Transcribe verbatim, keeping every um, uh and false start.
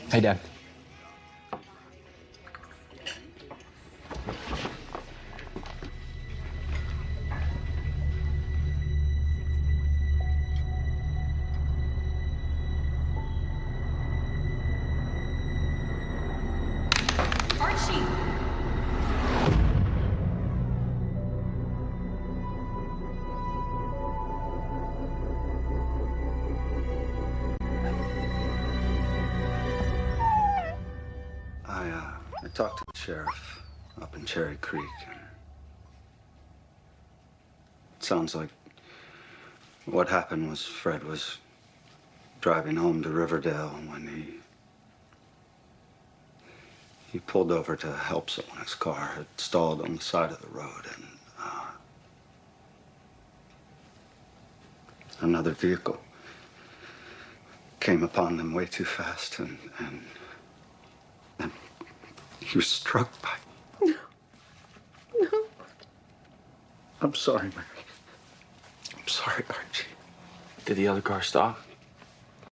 Hey, Dad. Archie! I, uh, I talked to the sheriff up in Cherry Creek, and it sounds like what happened was Fred was driving home to Riverdale when he he pulled over to help someone. His car had stalled on the side of the road, and uh, another vehicle came upon them way too fast, and and and he was struck by. No. No. I'm sorry, Mary. I'm sorry, Archie. Did the other car stop?